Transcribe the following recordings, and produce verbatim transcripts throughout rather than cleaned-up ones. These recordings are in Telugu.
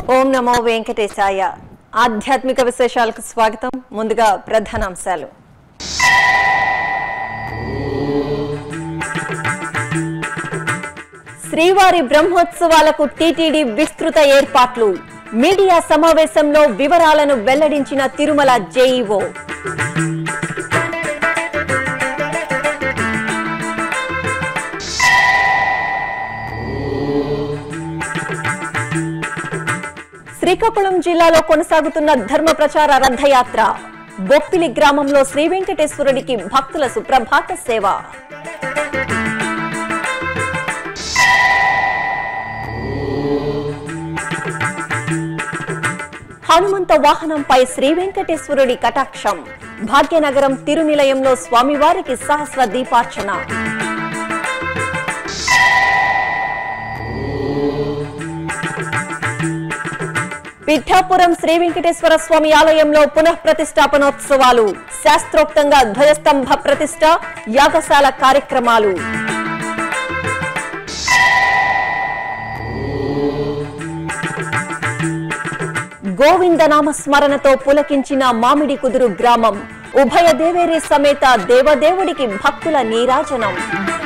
ఓం నమో వెంకటేశాయ. ఆధ్యాత్మిక విశేషాలకు స్వాగతం. ముందుగా ప్రధానాంశాలు. శ్రీవారి బ్రహ్మోత్సవాలకు టీటీడీ విస్తృత ఏర్పాట్లు. మీడియా సమావేశంలో వివరాలను వెల్లడించిన తిరుమల జేఈఓ. శ్రీకాకుళం జిల్లాలో కొనసాగుతున్న ధర్మ ప్రచార రథయాత్ర. బొప్పిలి గ్రామంలో శ్రీ వెంకటేశ్వరుడికి భక్తుల సుప్రభాత సేవ. హనుమంత వాహనంపై శ్రీ వెంకటేశ్వరుడి కటాక్షం. భాగ్యనగరం తిరునిలయంలో స్వామివారికి సహస్ర దీపార్చన. పిఠాపురం శ్రీ వెంకటేశ్వర స్వామి ఆలయంలో పునః ప్రతిష్టాపనోత్సవాలు. శాస్త్రోక్తంగా ధ్వజస్తంభ ప్రతిష్ట, యాగశాల కార్యక్రమాలు. గోవిందనామ స్మరణతో పులకించిన మామిడి కుదురు గ్రామం. ఉభయ దేవేరి సమేత దేవదేవుడికి భక్తుల నీరాజనం.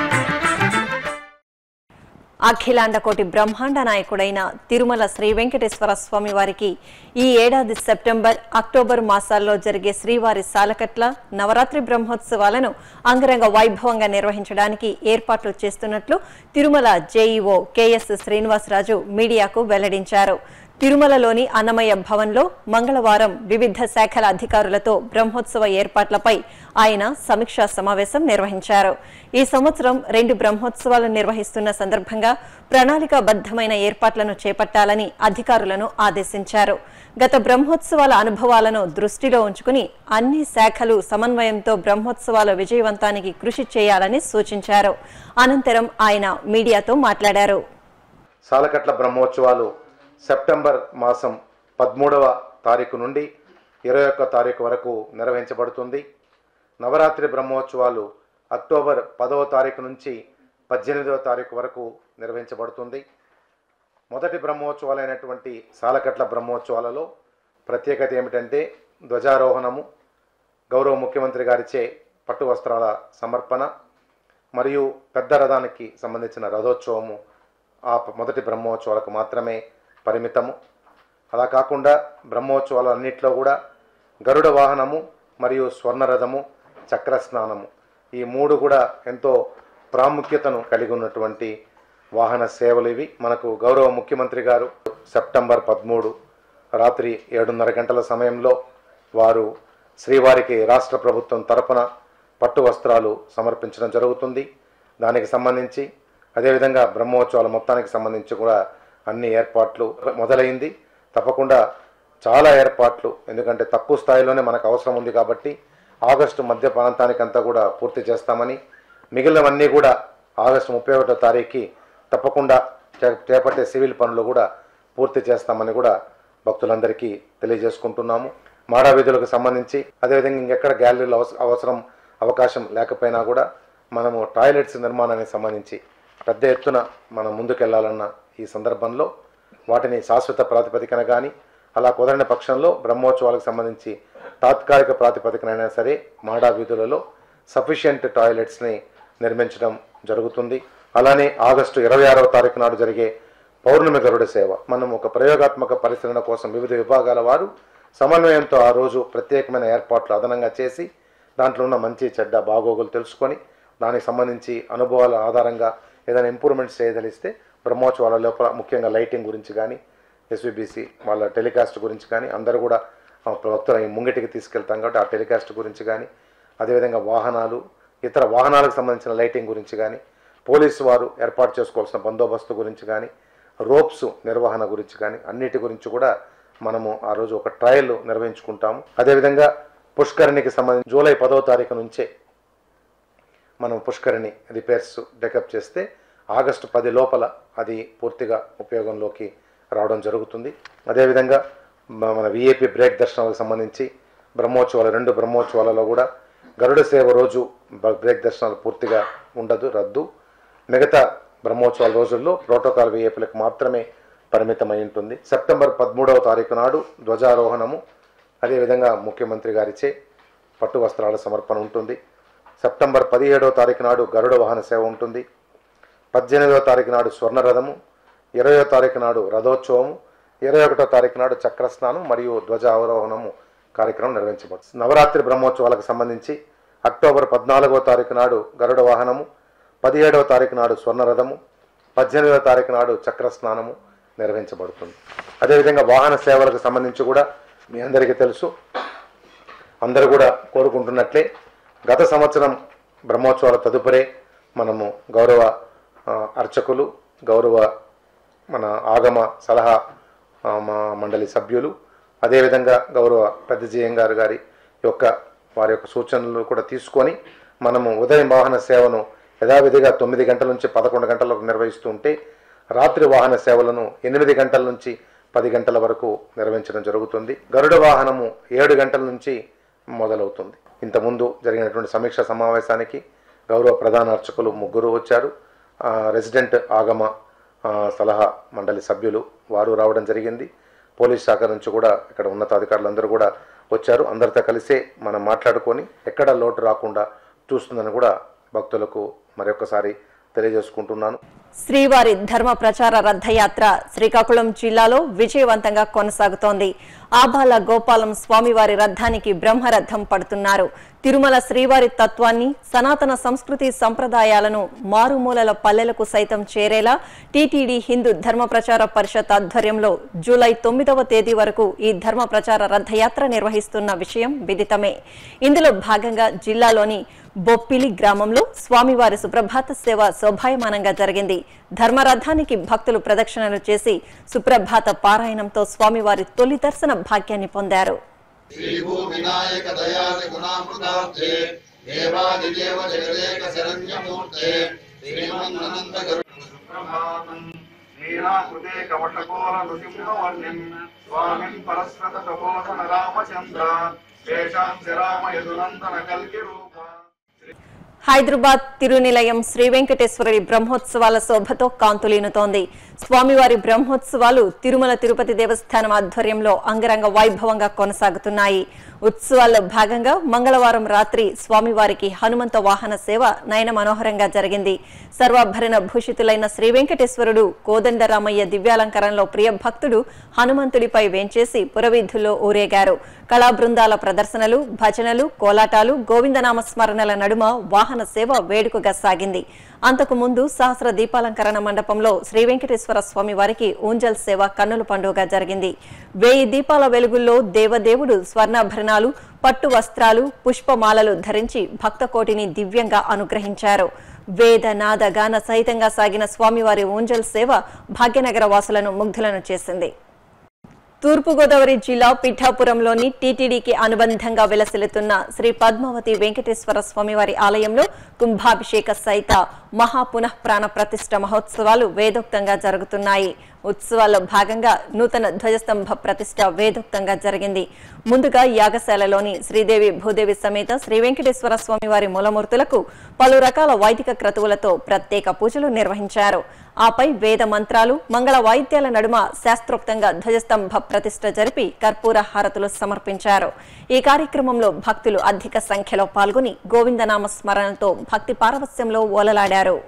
అఖిలాండకోటి బ్రహ్మాండ నాయకుడైన తిరుమల శ్రీ వెంకటేశ్వర స్వామి వారికి ఈ ఏడాది సెప్టెంబర్, అక్టోబర్ మాసాల్లో జరిగే శ్రీవారి సాలకట్ల నవరాత్రి బ్రహ్మోత్సవాలను అంగరంగ వైభవంగా నిర్వహించడానికి ఏర్పాట్లు చేస్తున్నట్లు తిరుమల జేఈఓ కెఎస్ శ్రీనివాసరాజు మీడియాకు వెల్లడించారు. తిరుమలలోని అన్నమయ్య భవన్లో మంగళవారం వివిధ శాఖల అధికారులతో బ్రహ్మోత్సవ ఏర్పాట్లపై ఆయన సమీక్షా సమావేశం నిర్వహించారు. ఈ సంవత్సరం రెండు బ్రహ్మోత్సవాలు నిర్వహిస్తున్న సందర్భంగా ప్రణాళికాబద్ధమైన ఏర్పాట్లను చేపట్టాలని అధికారులను ఆదేశించారు. గత బ్రహ్మోత్సవాల అనుభవాలను దృష్టిలో ఉంచుకుని అన్ని శాఖలు సమన్వయంతో బ్రహ్మోత్సవాల విజయవంతానికి కృషి చేయాలని సూచించారు. అనంతరం ఆయన మీడియాతో మాట్లాడారు. సాలకట్ల బ్రహ్మోత్సవాలు సెప్టెంబర్ మాసం పదమూడవ తారీఖు నుండి ఇరవై ఒక్క తారీఖు వరకు నిర్వహించబడుతుంది. నవరాత్రి బ్రహ్మోత్సవాలు అక్టోబర్ పదవ తారీఖు నుంచి పద్దెనిమిదవ తారీఖు వరకు నిర్వహించబడుతుంది. మొదటి బ్రహ్మోత్సవాలైనటువంటి సాలకట్ల బ్రహ్మోత్సవాలలో ప్రత్యేకత ఏమిటంటే ధ్వజారోహణము, గౌరవ ముఖ్యమంత్రి గారిచే పట్టు వస్త్రాల సమర్పణ మరియు పెద్ద రథానికి సంబంధించిన రథోత్సవము ఆ మొదటి బ్రహ్మోత్సవాలకు మాత్రమే పరిమితము. అలా కాకుండా బ్రహ్మోత్సవాలు అన్నింటిలో కూడా గరుడ వాహనము మరియు స్వర్ణరథము, చక్రస్నానము ఈ మూడు కూడా ఎంతో ప్రాముఖ్యతను కలిగి ఉన్నటువంటి వాహన సేవలు ఇవి. మనకు గౌరవ ముఖ్యమంత్రి గారు సెప్టెంబర్ పదమూడు రాత్రి ఏడున్నర గంటల సమయంలో వారు శ్రీవారికి రాష్ట్ర ప్రభుత్వం తరపున పట్టు వస్త్రాలు సమర్పించడం జరుగుతుంది. దానికి సంబంధించి అదేవిధంగా బ్రహ్మోత్సవాల మొత్తానికి సంబంధించి కూడా అన్ని ఏర్పాట్లు మొదలైంది. తప్పకుండా చాలా ఏర్పాట్లు, ఎందుకంటే తక్కువ స్థాయిలోనే మనకు అవసరం ఉంది కాబట్టి ఆగస్టు మధ్య ప్రాంతానికంతా కూడా పూర్తి చేస్తామని, మిగిలినవన్నీ కూడా ఆగస్టు ముప్పై ఒకటో తారీఖుకి తప్పకుండా చేపట్టే సివిల్ పనులు కూడా పూర్తి చేస్తామని కూడా భక్తులందరికీ తెలియజేసుకుంటున్నాము. మాడా వీధులకు సంబంధించి అదేవిధంగా ఇంకెక్కడ గ్యాలరీలు అవసరం అవకాశం లేకపోయినా కూడా మనము టాయిలెట్స్ నిర్మాణానికి సంబంధించి పెద్ద ఎత్తున మనం ముందుకెళ్లాలన్న ఈ సందర్భంలో వాటిని శాశ్వత ప్రాతిపదికన కానీ అలా కుదరని పక్షంలో బ్రహ్మోత్సవాలకు సంబంధించి తాత్కాలిక ప్రాతిపదికనైనా సరే మాడా వీధులలో సఫిషియంట్ టాయిలెట్స్ని నిర్మించడం జరుగుతుంది. అలానే ఆగస్టు ఇరవై ఆరవ తారీఖు నాడు జరిగే పౌర్ణమి గరుడ సేవ మనం ఒక ప్రయోగాత్మక పరిశీలన కోసం వివిధ విభాగాల వారు సమన్వయంతో ఆ రోజు ప్రత్యేకమైన ఏర్పాట్లు అదనంగా చేసి దాంట్లో ఉన్న మంచి చెడ్డ బాగోగులు తెలుసుకొని దానికి సంబంధించి అనుభవాల ఆధారంగా ఏదైనా ఇంప్రూవ్మెంట్స్ చేయదలిస్తే బ్రహ్మోత్సవాల లోపల ముఖ్యంగా లైటింగ్ గురించి కానీ ఎస్వీబీసీ వాళ్ళ టెలికాస్ట్ గురించి కానీ అందరూ కూడా భక్తుల ముంగిటికి తీసుకెళ్తాం కాబట్టి ఆ టెలికాస్ట్ గురించి కానీ అదేవిధంగా వాహనాలు ఇతర వాహనాలకు సంబంధించిన లైటింగ్ గురించి కానీ పోలీసు వారు ఏర్పాటు చేసుకోవాల్సిన బందోబస్తు గురించి కానీ రోప్స్ నిర్వహణ గురించి కానీ అన్నిటి గురించి కూడా మనము ఆ రోజు ఒక ట్రయల్ నిర్వహించుకుంటాము. అదేవిధంగా పుష్కరిణికి సంబంధించి జూలై పదవ తారీఖు నుంచే మనం పుష్కరిణి రిపేర్స్ డెకప్ చేస్తే ఆగస్టు పది లోపల అది పూర్తిగా ఉపయోగంలోకి రావడం జరుగుతుంది. అదేవిధంగా మన విఐపి బ్రేక్ దర్శనాలకు సంబంధించి బ్రహ్మోత్సవాలు రెండు బ్రహ్మోత్సవాలలో కూడా గరుడ సేవ రోజు బ్రేక్ దర్శనాలు పూర్తిగా ఉండదు, రద్దు. మిగతా బ్రహ్మోత్సవాల రోజుల్లో ప్రోటోకాల్ విఐపీలకు మాత్రమే పరిమితమై ఉంటుంది. సెప్టెంబర్ పదమూడవ తారీఖు నాడు ధ్వజారోహణము, అదేవిధంగా ముఖ్యమంత్రి గారిచే పట్టు వస్త్రాల సమర్పణ ఉంటుంది. సెప్టెంబర్ పదిహేడవ తారీఖు నాడు గరుడ వాహన సేవ ఉంటుంది. పద్దెనిమిదవ తారీఖు నాడు స్వర్ణరథము, ఇరవయో తారీఖు నాడు రథోత్సవము, ఇరవై ఒకటో తారీఖు నాడు చక్రస్నానం మరియు ధ్వజ అవరోహణము కార్యక్రమం నిర్వహించబడుతుంది. నవరాత్రి బ్రహ్మోత్సవాలకు సంబంధించి అక్టోబర్ పద్నాలుగవ తారీఖు నాడు గరుడ వాహనము, పదిహేడవ తారీఖు నాడు స్వర్ణరథము, పద్దెనిమిదవ తారీఖు నాడు చక్రస్నానము నిర్వహించబడుతుంది. అదేవిధంగా వాహన సేవలకు సంబంధించి కూడా మీ అందరికీ తెలుసు, అందరూ కూడా కోరుకుంటున్నట్లే గత సంవత్సరం బ్రహ్మోత్సవాల తదుపరే మనము గౌరవ అర్చకులు, గౌరవ మన ఆగమ సలహా మండలి సభ్యులు, అదేవిధంగా గౌరవ పెద్ద జీఎం గారు గారి యొక్క వారి యొక్క సూచనలు కూడా తీసుకొని మనము ఉదయం వాహన సేవను యథావిధిగా తొమ్మిది గంటల నుంచి పదకొండు గంటలకు నిర్వహిస్తూ ఉంటే, రాత్రి వాహన సేవలను ఎనిమిది గంటల నుంచి పది గంటల వరకు నిర్వహించడం జరుగుతుంది. గరుడ వాహనము ఏడు గంటల నుంచి మొదలవుతుంది. ఇంతకుముందు జరిగినటువంటి సమీక్ష సమావేశానికి గౌరవ ప్రధాన అర్చకులు ముగ్గురు వచ్చారు. రెసిడెంట్ ఆగమ సలహా మండలి సభ్యులు వారు రావడం జరిగింది. పోలీస్ శాఖ నుంచి కూడా ఇక్కడ ఉన్నతాధికారులు అందరూ కూడా వచ్చారు. అందరితో కలిసే మనం మాట్లాడుకొని ఎక్కడ లోటు రాకుండా చూస్తుందని కూడా భక్తులకు మరొకసారి తెలియజేసుకుంటున్నాను. శ్రీవారి ధర్మ ప్రచార రథయాత్ర శ్రీకాకుళం జిల్లాలో విజయవంతంగా కొనసాగుతోంది. ఆబాల గోపాలం స్వామివారి రథానికి బ్రహ్మరథం పడుతున్నారు. తిరుమల శ్రీవారి తత్వాన్ని, సనాతన సంస్కృతి సంప్రదాయాలను మారుమూలల పల్లెలకు సైతం చేరేలా టీటీడీ హిందూ ధర్మ ప్రచార పరిషత్ ఆధ్వర్యంలో జూలై తొమ్మిదవ తేదీ వరకు ఈ ధర్మ ప్రచార రథయాత్ర నిర్వహిస్తున్న విషయం విదితమే. ఇందులో భాగంగా జిల్లాలోని బొప్పిలి గ్రామంలో స్వామివారి సుప్రభాత సేవ శోభాయమానంగా జరిగింది. ధర్మరథానికి భక్తులు ప్రదక్షిణలు చేసి సుప్రభాత పారాయణంతో స్వామివారి తొలి దర్శన భాగ్యాన్ని పొందారు. హైదరాబాద్ తిరునిలయం శ్రీ వెంకటేశ్వరుడి బ్రహ్మోత్సవాల శోభతో కాంతులీనుతోంది. స్వామివారి బ్రహ్మోత్సవాలు తిరుమల తిరుపతి దేవస్థానం ఆధ్వర్యంలో అంగరంగ వైభవంగా కొనసాగుతున్నాయి. ఉత్సవాల్లో భాగంగా మంగళవారం రాత్రి స్వామివారికి హనుమంత వాహన సేవ నయన మనోహరంగా జరిగింది. సర్వాభరణ భూషితులైన శ్రీ వెంకటేశ్వరుడు కోదండరామయ్య దివ్యాలంకరణలో ప్రియ భక్తుడు హనుమంతుడిపై వేంచేసి పురవీధుల్లో ఊరేగారు. కళా బృందాల ప్రదర్శనలు, భజనలు, కోలాటాలు, గోవిందనామ స్మరణల నడుమ వాహన సేవ వేడుకగా సాగింది. అంతకు ముందు సహస్ర దీపాలంకరణ మండపంలో శ్రీ వెంకటేశ్వర స్వామి వారికి ఊంజల్ సేవ కన్నుల పండుగగా జరిగింది. వేయి దీపాల వెలుగుల్లో దేవదేవుడు స్వర్ణాభరణాలు, పట్టు వస్త్రాలు, పుష్పమాలలు ధరించి భక్తకోటిని దివ్యంగా అనుగ్రహించారు. వేద నాద గాన సహితంగా సాగిన స్వామివారి ఊంజల్ సేవ భాగ్యనగర వాసులను ముగ్ధులను చేసింది. తూర్పుగోదావరి జిల్లా పిఠాపురంలోని టీటీడీకి అనుబంధంగా వెలసిల్లుతున్న శ్రీ పద్మావతి వెంకటేశ్వర స్వామివారి ఆలయంలో కుంభాభిషేక సహిత మహాపునః ప్రాణ ప్రతిష్ఠ మహోత్సవాలు వేదోక్తంగా జరుగుతున్నాయి. ఉత్సవాల్లో భాగంగా నూతన ధ్వజస్తంభ ప్రతిష్ఠ వేదోక్తంగా జరిగింది. ముందుగా యాగశాలలోని శ్రీదేవి భూదేవి సమేత శ్రీ వెంకటేశ్వర స్వామివారి మూలమూర్తులకు పలు రకాల వైదిక క్రతువులతో ప్రత్యేక పూజలు నిర్వహించారు. ఆపై వేద మంత్రాలు, మంగళ వాయిద్యాల నడుమ శాస్త్రోక్తంగా ధ్వజస్తంభ ప్రతిష్ఠ జరిపి కర్పూర హారతులు సమర్పించారు. ఈ కార్యక్రమంలో భక్తులు అధిక సంఖ్యలో పాల్గొని గోవిందనామ స్మరణతో భక్తి పారవస్యంలో ఓలలాడారు.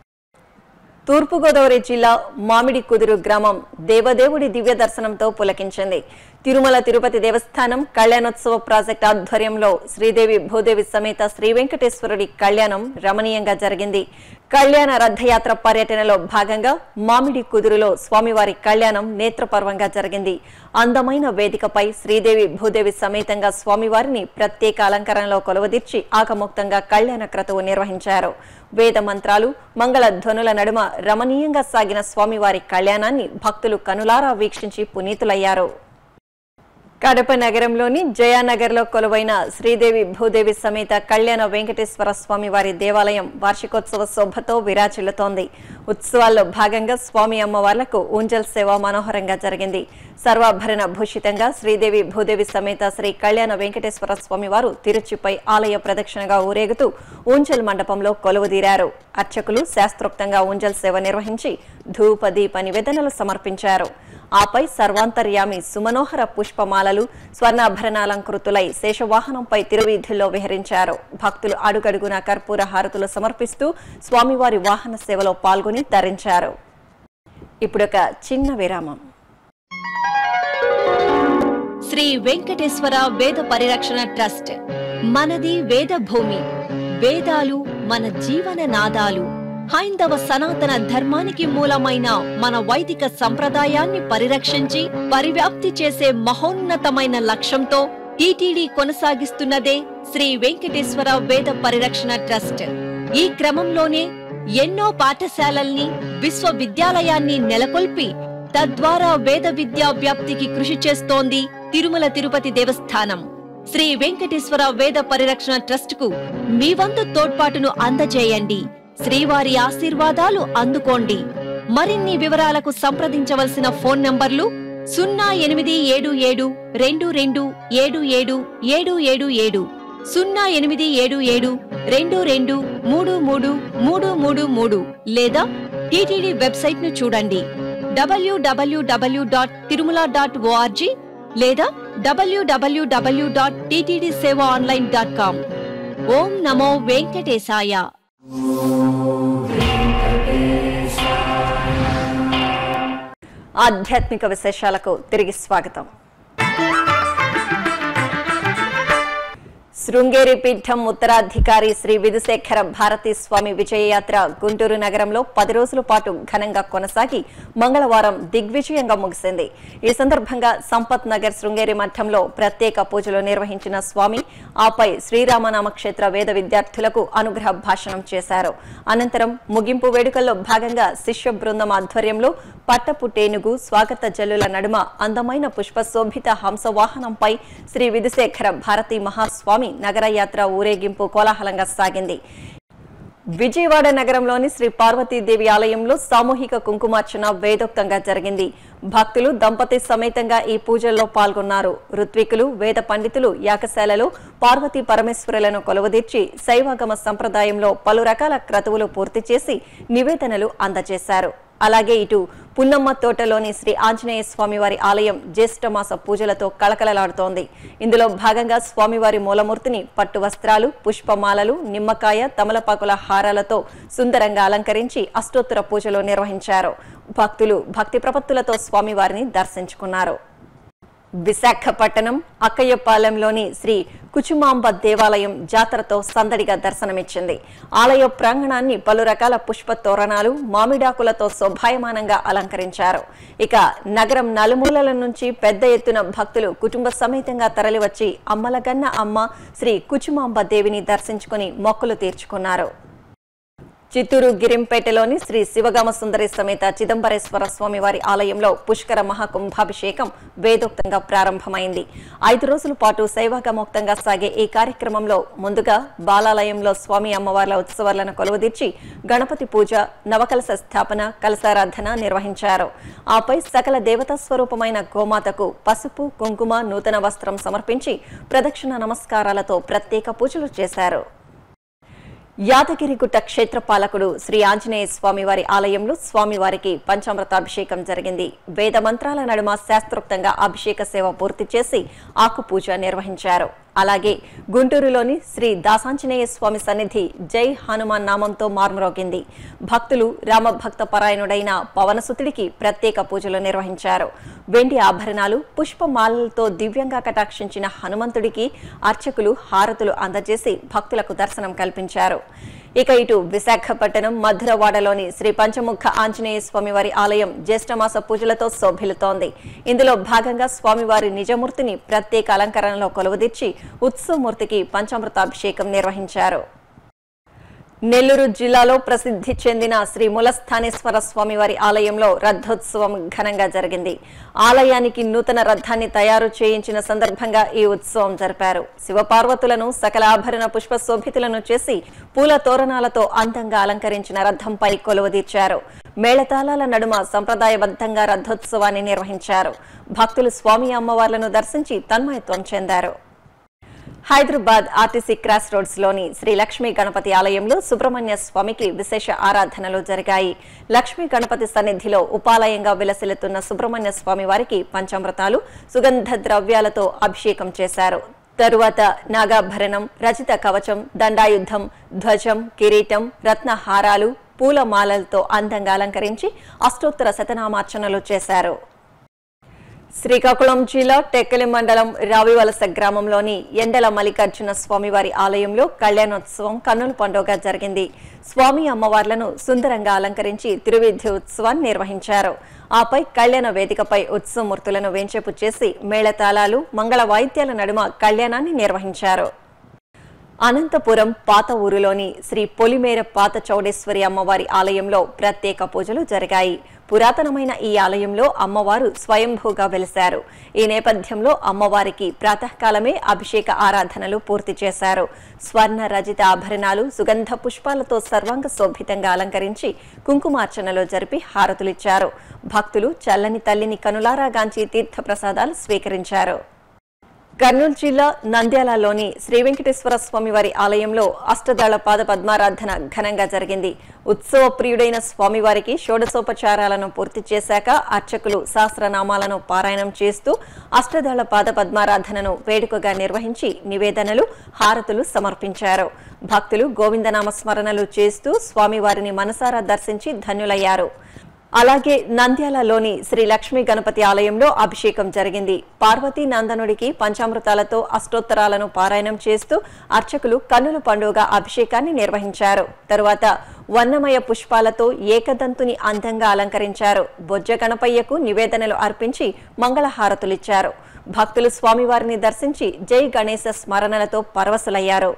తూర్పుగోదావరి జిల్లా మామిడి కుదురు గ్రామం దేవదేవుడి దివ్య దర్శనంతో పులకించింది. తిరుమల తిరుపతి దేవస్థానం కళ్యాణోత్సవ ప్రాజెక్టు ఆధ్వర్యంలో శ్రీదేవి భూదేవి సమేత శ్రీ వెంకటేశ్వరుడి కళ్యాణం రమణీయంగా జరిగింది. కళ్యాణ రథయాత్ర పర్యటనలో భాగంగా మామిడి కుదురులో స్వామివారి కళ్యాణం నేత్రపర్వంగా జరిగింది. అందమైన వేదికపై శ్రీదేవి భూదేవి సమేతంగా స్వామివారిని ప్రత్యేక అలంకరణలో కొలువదీర్చి ఆకముక్తంగా కళ్యాణ క్రతువు నిర్వహించారు. వేద మంత్రాలు, మంగళ ధ్వనుల నడుమ రమణీయంగా సాగిన స్వామివారి కళ్యాణాన్ని భక్తులు కనులారా వీక్షించి పునీతులయ్యారు. కడప నగరంలోని జయానగర్లో కొలువైన శ్రీదేవి భూదేవి సమేత కళ్యాణ వెంకటేశ్వర స్వామి వారి దేవాలయం వార్షికోత్సవ శోభతో విరాజిల్లుతోంది. ఉత్సవాల్లో భాగంగా స్వామి అమ్మవార్లకు ఊంజల్ సేవ మనోహరంగా జరిగింది. సర్వాభరణ భూషితంగా శ్రీదేవి భూదేవి సమేత శ్రీ కళ్యాణ వెంకటేశ్వర స్వామి వారు తిరుచిపై ఆలయ ప్రదక్షిణగా ఊరేగుతూ ఊంజల్ మండపంలో కొలువుదీరారు. అర్చకులు శాస్త్రోక్తంగా ఊంజల్ సేవ నిర్వహించి ధూప దీప నివేదనలు సమర్పించారు. ఆపై సర్వాంతర్యామి సుమనోహర పుష్పమాలలు స్వర్ణాభరణాలంకృతులై శేషవాహనంపై తిరువీధుల్లో విహరించారు. భక్తులు అడుగడుగున కర్పూర హారతులు సమర్పిస్తూ స్వామివారి వాహన సేవలో పాల్గొని తరించారు. ఇప్పుడొక చిన్న విరామం. శ్రీ వెంకటేశ్వర వేద పరిరక్షణ ట్రస్ట్. మనది వేద భూమి, వేదాలు మన జీవన నాదాలు. హైందవ సనాతన ధర్మానికి మూలమైన మన వైదిక సంప్రదాయాన్ని పరిరక్షించి పరివ్యాప్తి చేసే మహోన్నతమైన లక్ష్యంతో టీటీడీ కొనసాగిస్తున్నదే శ్రీ వెంకటేశ్వర వేద పరిరక్షణ ట్రస్ట్. ఈ క్రమంలోనే ఎన్నో పాఠశాలల్ని, విశ్వవిద్యాలయాన్ని నెలకొల్పి తద్వారా వేద విద్యా వ్యాప్తికి కృషి చేస్తోంది తిరుమల తిరుపతి దేవస్థానం. శ్రీ వెంకటేశ్వర వేద పరిరక్షణ ట్రస్ట్ కు మీ వంతు తోడ్పాటును అందజేయండి. శ్రీవారి ఆశీర్వాదాలు అందుకోండి. మరిన్ని వివరాలకు సంప్రదించవలసిన ఫోన్ నంబర్లు సున్నా ఎనిమిది ఏడు ఏడు రెండు రెండు ఏడు ఏడు ఏడు ఏడు ఏడు, సున్నా ఎనిమిది ఏడు ఏడు రెండు రెండు మూడు మూడు మూడు మూడు మూడు, లేదా టీటీడీ వెబ్సైట్ ను చూడండి W W W dot Tirumala dot ORG లేదా W W W dot TTD Seva online dot com. ఓం నమో వెంకటేశాయ. ఆధ్యాత్మిక విశేషాలకు తిరిగి స్వాగతం. శృంగేరి పీఠం ఉత్తరాధికారి శ్రీ విధుశేఖర భారతీ స్వామి విజయయాత్ర గుంటూరు నగరంలో పది రోజుల పాటు ఘనంగా కొనసాగి మంగళవారం దిగ్విజయంగా ముగిసింది. ఈ సందర్భంగా సంపత్ నగర్ శృంగేరి మఠంలో ప్రత్యేక పూజలు నిర్వహించిన స్వామి ఆపై శ్రీరామనామ క్షేత్ర వేద విద్యార్థులకు అనుగ్రహ భాషణం చేశారు. అనంతరం ముగింపు వేడుకల్లో భాగంగా శిష్య బృందం ఆధ్వర్యంలో పట్టపుటేనుగు స్వాగత జల్లుల నడుమ అందమైన పుష్పశోభిత హంసవాహనంపై శ్రీ విధుశేఖర భారతీ మహాస్వామి నగరయాత్ర ఊరేగింపు కోలాహలంగా సాగింది. విజయవాడ నగరంలోని శ్రీ పార్వతీదేవి ఆలయంలో సామూహిక కుంకుమార్చన వేదోక్తంగా జరిగింది. భక్తులు దంపతి సమేతంగా ఈ పూజల్లో పాల్గొన్నారు. ఋత్వికులు, వేద పండితులు యాగశాలలో పార్వతీ పరమేశ్వరులను కొలువుదీర్చి శైవాగమ సంప్రదాయంలో పలు రకాల క్రతువులు పూర్తి చేసి నివేదనలు అందజేశారు. అలాగే ఇటు పున్నమ్మ తోటలోని శ్రీ ఆంజనేయ స్వామివారి ఆలయం జ్యేష్ఠమాస పూజలతో కళకళలాడుతోంది. ఇందులో భాగంగా స్వామివారి మూలమూర్తిని పట్టు వస్త్రాలు, పుష్పమాలలు, నిమ్మకాయ, తమలపాకుల హారాలతో సుందరంగా అలంకరించి అష్టోత్తర పూజలు నిర్వహించారు. భక్తులు భక్తి ప్రపత్తులతో స్వామివారిని దర్శించుకున్నారు. విశాఖపట్నం అక్కయ్యపాలెంలోని శ్రీ కుచుమాంబ దేవాలయం జాతరతో సందడిగా దర్శనమిచ్చింది. ఆలయ ప్రాంగణాన్ని పలు రకాల పుష్ప తోరణాలు, మామిడాకులతో శోభాయమానంగా అలంకరించారు. ఇక నగరం నలుమూలల నుంచి పెద్ద ఎత్తున భక్తులు కుటుంబ సమేతంగా తరలివచ్చి అమ్మలగన్న అమ్మ శ్రీ కుచుమాంబ దేవిని దర్శించుకుని మొక్కులు తీర్చుకున్నారు. చిత్తూరు గిరింపేటలోని శ్రీ శివగామ సుందరి సమేత చిదంబరేశ్వర స్వామివారి ఆలయంలో పుష్కర మహాకుంభాభిషేకం వేదోక్తంగా ప్రారంభమైంది. ఐదు రోజుల పాటు శైవాగమోక్తంగా సాగే ఈ కార్యక్రమంలో ముందుగా బాలాలయంలో స్వామి అమ్మవార్ల ఉత్సవాలను కొలువుదీర్చి గణపతి పూజ, నవకలశ స్థాపన, కలశారాధన నిర్వహించారు. ఆపై సకల దేవతా స్వరూపమైన గోమాతకు పసుపు, కుంకుమ, నూతన వస్త్రం సమర్పించి ప్రదక్షిణ నమస్కారాలతో ప్రత్యేక పూజలు చేశారు. యాదగిరిగుట్ట క్షేత్రపాలకుడు శ్రీ ఆంజనేయ స్వామివారి ఆలయంలో స్వామివారికి పంచామృతాభిషేకం జరిగింది. వేద మంత్రాల నడుమ శాస్త్రోక్తంగా అభిషేక సేవ పూర్తి చేసి ఆకుపూజ నిర్వహించారు. అలాగే గుంటూరులోని శ్రీ దాసాంజనేయ స్వామి సన్నిధి జై హనుమాన్ నామంతో మార్మరోగింది. భక్తులు రామభక్త పరాయణుడైన పవనసుతుడికి ప్రత్యేక పూజలు నిర్వహించారు. వెండి ఆభరణాలు, పుష్పమాలలతో దివ్యంగా కటాక్షించిన హనుమంతుడికి అర్చకులు హారతులు అందజేసి భక్తులకు దర్శనం కల్పించారు. ఇక ఇటు విశాఖపట్నం మధురవాడలోని శ్రీ పంచముఖ ఆంజనేయ స్వామివారి ఆలయం జ్యేష్ఠమాస పూజలతో శోభిల్లుతోంది. ఇందులో భాగంగా స్వామివారి నిజమూర్తిని ప్రత్యేక అలంకరణలో కొలువుదీర్చి ఉత్సవమూర్తికి పంచామృతాభిషేకం నిర్వహించారు. నెల్లూరు జిల్లాలో ప్రసిద్ధి చెందిన శ్రీ మూలస్థానేశ్వర స్వామి వారి ఆలయంలో రథోత్సవం ఘనంగా జరిగింది. ఆలయానికి నూతన రథాన్ని తయారు చేయించిన సందర్భంగా ఈ ఉత్సవం జరిపారు. శివపార్వతులను సకల ఆభరణ పుష్ప శోభితులను చేసి పూల తోరణాలతో అందంగా అలంకరించిన రథంపై కొలువుదీర్చారు. మేళతాళాల నడుమ సంప్రదాయబద్ధంగా రథోత్సవాన్ని నిర్వహించారు. భక్తులు స్వామి అమ్మవార్లను దర్శించి తన్మయత్వం చెందారు. హైదరాబాద్ ఆర్టీసీ క్రాస్ రోడ్స్ లోని శ్రీ లక్ష్మీ గణపతి ఆలయంలో సుబ్రహ్మణ్య స్వామికి విశేష ఆరాధనలు జరిగాయి. లక్ష్మీ గణపతి సన్నిధిలో ఉపాలయంగా విలసిల్లుతున్న సుబ్రహ్మణ్య స్వామి వారికి పంచామృతాలు, సుగంధ ద్రవ్యాలతో అభిషేకం చేశారు. తరువాత నాగాభరణం, రచిత కవచం, దండాయుధం, ధ్వజం, కిరీటం, రత్నహారాలు, పూలమాలలతో అందంగా అలంకరించి అష్టోత్తర శతనామార్చనలు చేశారు. శ్రీకాకుళం జిల్లా టెక్కలి మండలం రావివలస గ్రామంలోని ఎండల మల్లికార్జున స్వామివారి ఆలయంలో కళ్యాణోత్సవం కన్నుల పండుగ జరిగింది. స్వామి అమ్మవార్లను సుందరంగా అలంకరించి తిరువీధి ఉత్సవాన్ని నిర్వహించారు. ఆపై కళ్యాణ వేదికపై ఉత్సవమూర్తులను వేంచేపు చేసి మేళతాళాలు, మంగళ వాయిద్యాల నడుమ కళ్యాణాన్ని నిర్వహించారు. అనంతపురం పాత ఊరులోని శ్రీ పొలిమేర పాత చౌడేశ్వరి అమ్మవారి ఆలయంలో ప్రత్యేక పూజలు జరిగాయి. పురాతనమైన ఈ ఆలయంలో అమ్మవారు స్వయంభూగా వెలిశారు. ఈ నేపథ్యంలో అమ్మవారికి ప్రాతకాలమే అభిషేక ఆరాధనలు పూర్తి చేశారు. స్వర్ణ రజిత ఆభరణాలు, సుగంధ పుష్పాలతో సర్వాంగ శోభితంగా అలంకరించి కుంకుమార్చనలు జరిపి హారతులిచ్చారు. భక్తులు చల్లని తల్లిని కనులారాగాంచి తీర్థ ప్రసాదాలు స్వీకరించారు. కర్నూలు జిల్లా నంద్యాలలోని శ్రీ వెంకటేశ్వర స్వామివారి ఆలయంలో అష్టదళ పాద పద్మారాధన ఘనంగా జరిగింది. ఉత్సవ ప్రియుడైన స్వామివారికి షోడశోపచారాలను పూర్తి చేశాక అర్చకులు సహస్రనామాలను పారాయణం చేస్తూ అష్టదళ పాద పద్మారాధనను వేడుకగా నిర్వహించి నివేదనలు, హారతులు సమర్పించారు. భక్తులు గోవిందనామ స్మరణలు చేస్తూ స్వామివారిని మనసారా దర్శించి ధన్యులయ్యారు. అలాగే నంద్యాలలోని శ్రీ లక్ష్మీ గణపతి ఆలయంలో అభిషేకం జరిగింది. పార్వతీ నందనుడికి పంచామృతాలతో అష్టోత్తరాలను పారాయణం చేస్తూ అర్చకులు కన్నుల పండుగ అభిషేకాన్ని నిర్వహించారు. తరువాత వర్ణమయ పుష్పాలతో ఏకదంతుని అందంగా అలంకరించారు. బొజ్జ గణపయ్యకు నివేదనలు అర్పించి మంగళహారతులిచ్చారు. భక్తులు స్వామివారిని దర్శించి జై గణేశ స్మరణలతో పరవశులయ్యారు.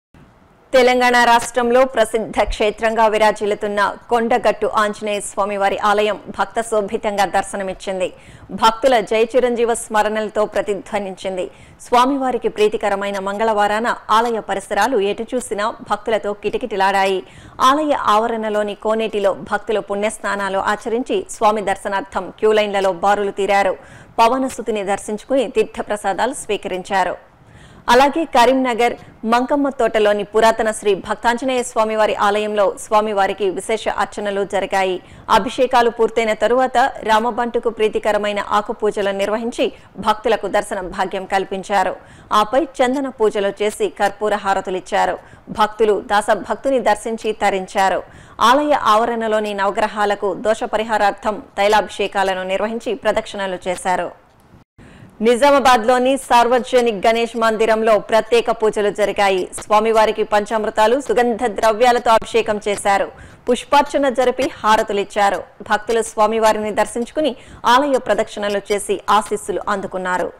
తెలంగాణ రాష్ట్రంలో ప్రసిద్ధ క్షేత్రంగా విరాజిల్లుతున్న కొండగట్టు ఆంజనేయ స్వామివారి ఆలయం భక్త శోభితంగా దర్శనమిచ్చింది. భక్తుల జయ చిరంజీవ స్మరణలతో ప్రతిధ్వనించింది. స్వామివారికి ప్రీతికరమైన మంగళవారాన ఆలయ పరిసరాలు ఎటు చూసినా భక్తులతో కిటకిటలాడాయి. ఆలయ ఆవరణలోని కోనేటిలో భక్తులు పుణ్యస్నానాలు ఆచరించి స్వామి దర్శనార్థం క్యూలైన్లలో బారులు తీరారు. పవనసుతిని దర్శించుకుని తీర్థప్రసాదాలు స్వీకరించారు. అలాగే కరీంనగర్ మంకమ్మ తోటలోని పురాతన శ్రీ భక్తాంజనేయ స్వామివారి ఆలయంలో స్వామివారికి విశేష అర్చనలు జరిగాయి. అభిషేకాలు పూర్తయిన తరువాత రామబంటుకు ప్రీతికరమైన ఆకు పూజలు నిర్వహించి భక్తులకు దర్శన భాగ్యం కల్పించారు. ఆపై చందన పూజలు చేసి కర్పూర హారతులిచ్చారు. భక్తులు దాసభక్తుని దర్శించి తరించారు. ఆలయ ఆవరణలోని నవగ్రహాలకు దోష పరిహారార్థం తైలాభిషేకాలను నిర్వహించి ప్రదక్షిణలు చేశారు. నిజామాబాద్ లోని సార్వజనిక్ గణేష్ మందిరంలో ప్రత్యేక పూజలు జరిగాయి. స్వామివారికి పంచామృతాలు, సుగంధ ద్రవ్యాలతో అభిషేకం చేశారు. పుష్పార్చన జరిపి హారతులిచ్చారు. భక్తులు స్వామివారిని దర్శించుకుని ఆలయ ప్రదక్షిణలు చేసి ఆశీస్సులు అందుకున్నారు.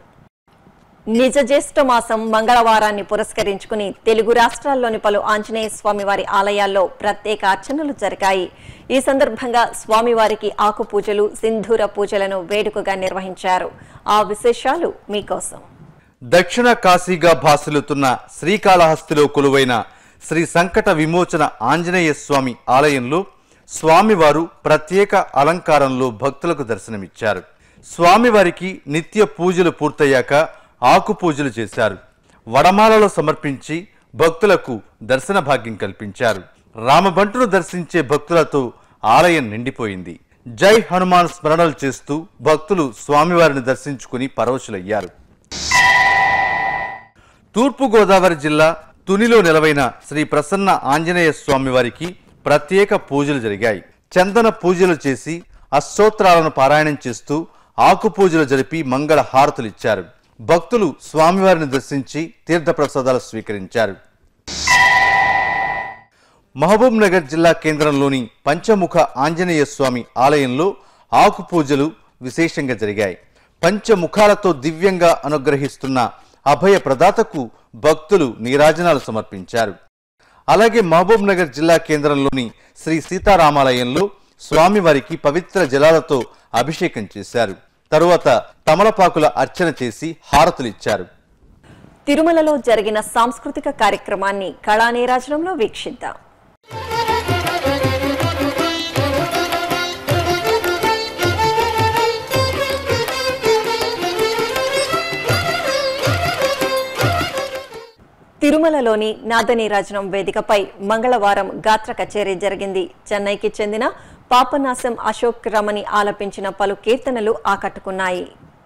నిజ జ్యేష్ఠ మాసం మంగళవారాన్ని పురస్కరించుకుని తెలుగు రాష్ట్రాల్లోని పలు ఆంజనేయ స్వామివారి ఆలయాల్లో ప్రత్యేక అర్చనలు జరిగాయి. ఈ సందర్భంగా స్వామివారికి ఆకు పూజలు, సింధూర పూజలను వేడుకగా నిర్వహించారు. ఆ విశేషాలు మీకోసం. దక్షిణ కాశీగా భాసిల్లుతున్న శ్రీకాళహస్తిలో కొలువైన శ్రీ సంకట విమోచన ఆంజనేయ స్వామి ఆలయంలో స్వామివారు ప్రత్యేక అలంకారంలో భక్తులకు దర్శనమిచ్చారు. స్వామివారికి నిత్య పూజలు పూర్తయ్యాక ఆకు పూజలు చేశారు. వడమాలలో సమర్పించి భక్తులకు దర్శన భాగ్యం కల్పించారు. రామబంటును దర్శించే భక్తులతో ఆలయం నిండిపోయింది. జై హనుమాన్ స్మరణలు చేస్తూ భక్తులు స్వామివారిని దర్శించుకుని పరవశులయ్యారు. తూర్పుగోదావరి జిల్లా తునిలో నెలవైన శ్రీ ప్రసన్న ఆంజనేయ స్వామివారికి ప్రత్యేక పూజలు జరిగాయి. చందన పూజలు చేసి అష్టోత్తరాలను పారాయణం చేస్తూ ఆకు పూజలు జరిపి మంగళ హారతులిచ్చారు. భక్తులు స్వామివారిని దర్శించి తీర్థప్రసాదాలు స్వీకరించారు. మహబూబ్ నగర్ జిల్లా కేంద్రంలోని పంచముఖ ఆంజనేయ స్వామి ఆలయంలో ఆకు పూజలు విశేషంగా జరిగాయి. పంచముఖాలతో దివ్యంగా అనుగ్రహిస్తున్న అభయ ప్రదాతకు భక్తులు నీరాజనాలు సమర్పించారు. అలాగే మహబూబ్ నగర్ జిల్లా కేంద్రంలోని శ్రీ సీతారామాలయంలో స్వామివారికి పవిత్ర జలాలతో అభిషేకం చేశారు. తరువాత తమలపాకుల అర్చన చేసి హారతులిచ్చారు. తిరుమలలో జరిగిన సాంస్కృతిక కార్యక్రమాన్ని కళానీరాజనంలో వీక్షిద్దాం. తిరుమలలోని నాదనీరాజనం వేదికపై మంగళవారం గాత్ర కచేరీ జరిగింది. చెన్నైకి చెందిన పాపనాశం అశోక్ రమణి ఆలపించిన పలు కీర్తనలు ఆకట్టుకున్నాయి.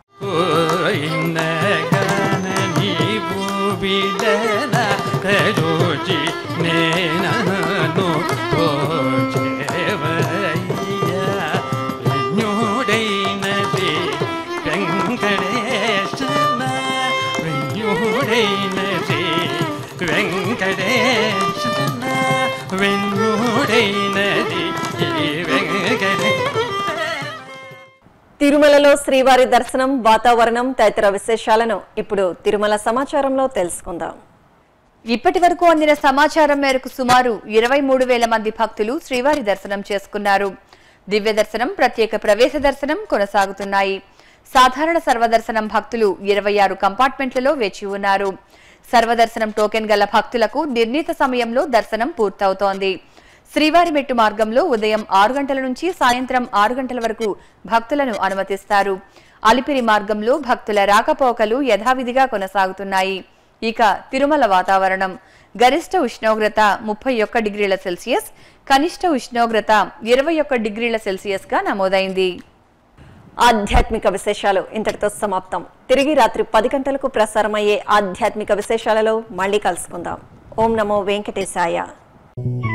తిరుమలలో శ్రీవారి దర్శనం, వాతావరణం తదితర విశేషాలను ఇప్పుడు తిరుమల సమాచారంలో తెలుసుకుందాం. ఇప్పటి వరకు అందిన సమాచారం మేరకు సుమారు ఇరవై మూడు వేల మంది భక్తులు శ్రీవారి దర్శనం చేసుకున్నారు. దివ్య దర్శనం, ప్రత్యేక ప్రవేశ దర్శనం కొనసాగుతున్నాయి. సాధారణ సర్వదర్శనం భక్తులు ఇరవై ఆరు కంపార్ట్మెంట్లలో వేచి ఉన్నారు. సర్వదర్శనం టోకెన్ గల భక్తులకు నిర్ణీత సమయంలో దర్శనం పూర్తవుతోంది. శ్రీవారి మెట్టు మార్గంలో ఉదయం ఆరు గంటల నుంచి సాయంత్రం ఆరు గంటల వరకు భక్తులను అనుమతిస్తారు. అలిపిరి మార్గంలో భక్తుల రాకపోకలు యథావిధిగా కొనసాగుతున్నాయి. ఇక తిరుమల వాతావరణం గరిష్ట ఉష్ణోగ్రత ముప్పై ఒక్క డిగ్రీల సెల్సియస్, కనిష్ట ఉష్ణోగ్రత ఇరవై ఒక్క డిగ్రీల సెల్సియస్ గా నమోదైంది. ఆధ్యాత్మిక విశేషాలు ఇంతటితో సమాప్తం. తిరిగి రాత్రి పది గంటలకు ప్రసారమయ్యే ఆధ్యాత్మిక విశేషాలలో మళ్ళీ కలుసుకుందాం. ఓం నమో వెంకటేశాయ.